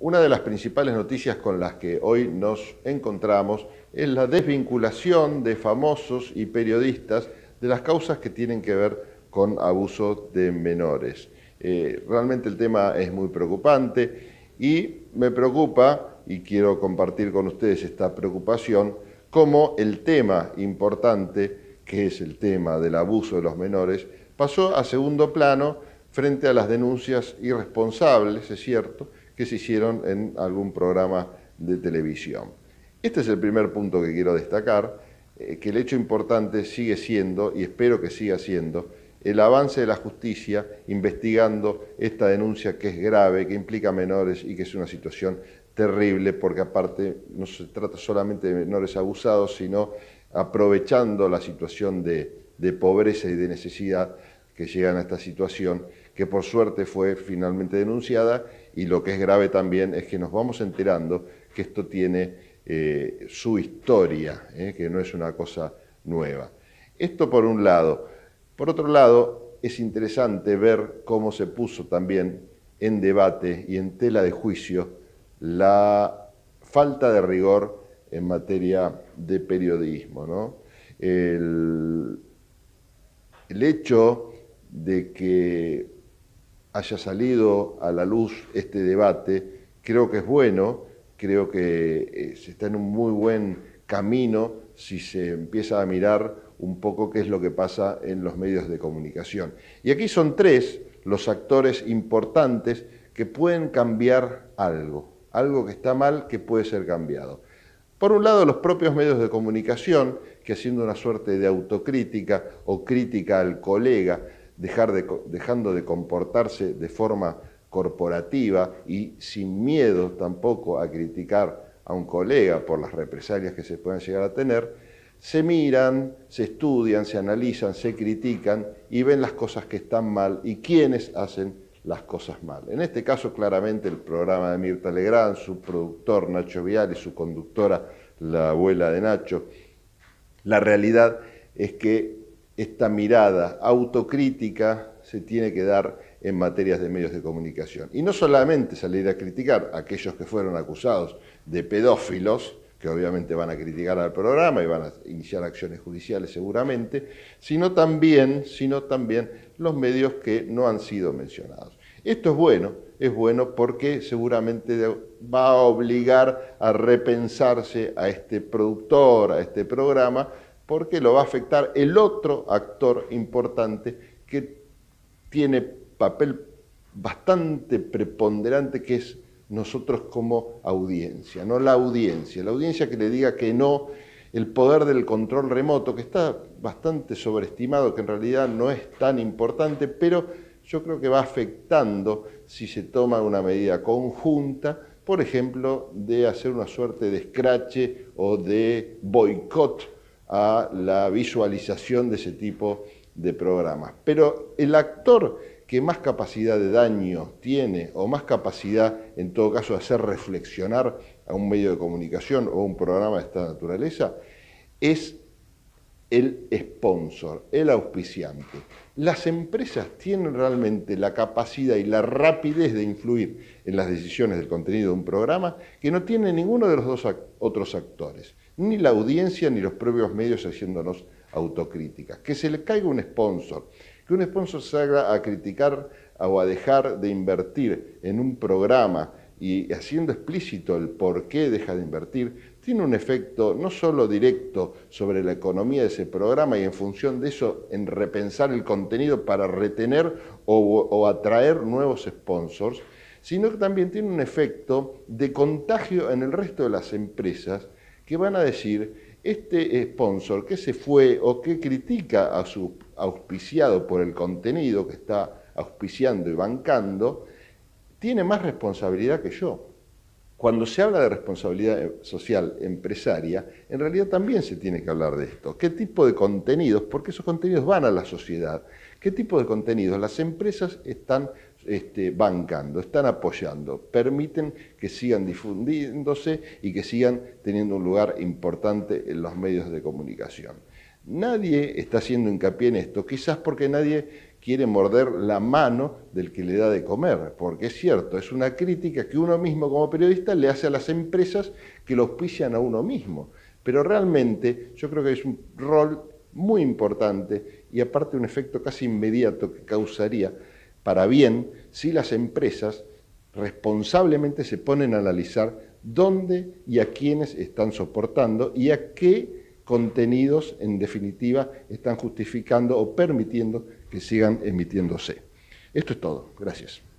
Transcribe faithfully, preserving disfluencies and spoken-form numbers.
Una de las principales noticias con las que hoy nos encontramos es la desvinculación de famosos y periodistas de las causas que tienen que ver con abuso de menores. Eh, realmente el tema es muy preocupante y me preocupa, y quiero compartir con ustedes esta preocupación, cómo el tema importante, que es el tema del abuso de los menores, pasó a segundo plano frente a las denuncias irresponsables, es cierto, que se hicieron en algún programa de televisión. Este es el primer punto que quiero destacar, eh, que el hecho importante sigue siendo, y espero que siga siendo, el avance de la justicia investigando esta denuncia que es grave, que implica menores y que es una situación terrible, porque aparte no se trata solamente de menores abusados, sino aprovechando la situación de, de pobreza y de necesidad que llegan a esta situación, que por suerte fue finalmente denunciada, y lo que es grave también es que nos vamos enterando que esto tiene eh, su historia, eh, que no es una cosa nueva. Esto por un lado. Por otro lado, es interesante ver cómo se puso también en debate y en tela de juicio la falta de rigor en materia de periodismo, ¿no? El, el hecho de que haya salido a la luz este debate, creo que es bueno, creo que eh, se está en un muy buen camino si se empieza a mirar un poco qué es lo que pasa en los medios de comunicación. Y aquí son tres los actores importantes que pueden cambiar algo, algo que está mal que puede ser cambiado. Por un lado, los propios medios de comunicación, que haciendo una suerte de autocrítica o crítica al colega, dejar de, dejando de comportarse de forma corporativa y sin miedo tampoco a criticar a un colega por las represalias que se puedan llegar a tener, se miran, se estudian, se analizan, se critican y ven las cosas que están mal y quiénes hacen las cosas mal. En este caso, claramente, el programa de Mirta Legrand, su productor Nacho Vial y su conductora, la abuela de Nacho. La realidad es que esta mirada autocrítica se tiene que dar en materias de medios de comunicación. Y no solamente salir a criticar a aquellos que fueron acusados de pedófilos, que obviamente van a criticar al programa y van a iniciar acciones judiciales seguramente, sino también, sino también los medios que no han sido mencionados. Esto es bueno, es bueno porque seguramente va a obligar a repensarse a este productor, a este programa, porque lo va a afectar el otro actor importante que tiene papel bastante preponderante, que es nosotros como audiencia, no la audiencia, la audiencia que le diga que no, el poder del control remoto, que está bastante sobreestimado, que en realidad no es tan importante, pero yo creo que va afectando si se toma una medida conjunta, por ejemplo, de hacer una suerte de escrache o de boicot a la visualización de ese tipo de programas. Pero el actor que más capacidad de daño tiene, o más capacidad, en todo caso, de hacer reflexionar a un medio de comunicación o un programa de esta naturaleza, es el sponsor, el auspiciante. Las empresas tienen realmente la capacidad y la rapidez de influir en las decisiones del contenido de un programa que no tiene ninguno de los dos act- otros actores, ni la audiencia ni los propios medios haciéndonos autocríticas. Que se le caiga un sponsor, que un sponsor se haga a criticar o a dejar de invertir en un programa y haciendo explícito el por qué deja de invertir, tiene un efecto no solo directo sobre la economía de ese programa y en función de eso en repensar el contenido para retener o, o atraer nuevos sponsors, sino que también tiene un efecto de contagio en el resto de las empresas que van a decir, este sponsor que se fue o que critica a su auspiciado por el contenido que está auspiciando y bancando, tiene más responsabilidad que yo. Cuando se habla de responsabilidad social empresaria, en realidad también se tiene que hablar de esto. ¿Qué tipo de contenidos? Porque esos contenidos van a la sociedad. ¿Qué tipo de contenidos las empresas están este, bancando, están apoyando, permiten que sigan difundiéndose y que sigan teniendo un lugar importante en los medios de comunicación? Nadie está haciendo hincapié en esto, quizás porque nadie quiere morder la mano del que le da de comer, porque es cierto, es una crítica que uno mismo como periodista le hace a las empresas que lo auspician a uno mismo. Pero realmente yo creo que es un rol muy importante y aparte un efecto casi inmediato que causaría para bien si las empresas responsablemente se ponen a analizar dónde y a quiénes están soportando y a qué contenidos, en definitiva, están justificando o permitiendo que sigan emitiéndose. Esto es todo. Gracias.